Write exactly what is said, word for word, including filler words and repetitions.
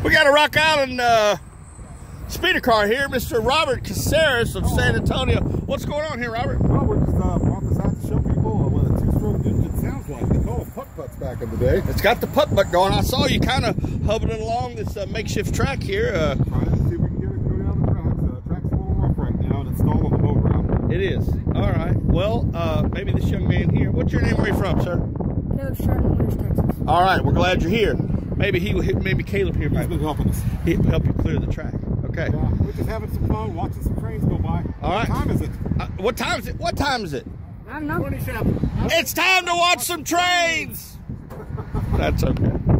We got a Rock Island uh, speeder car here, Mister Robert Casares of San Antonio. What's going on here, Robert? Well, we're just uh, brought this out to show people what a two-stroke engine sounds like. They call them putt-putts back in the day. It's got the putt-putt going. I saw you kind of hobbling along this uh, makeshift track here. Uh, Trying to see if we can get it to go down the tracks. Uh, the track's a little rough right now, and it's stalled on the boat route. it is. All right. Well, uh, maybe this young man here. What's your name? Where are you from, sir? Caleb Sherman, Winters, Texas. All right. We're glad you're here. Maybe he, maybe Caleb here might He's been helping us. He'll help you clear the track. Okay. Yeah, we're just having some fun, watching some trains go by. All right. What time is it? Uh, what time is it? What time is it? I don't know. twenty-seven. It's time to watch some trains. That's okay.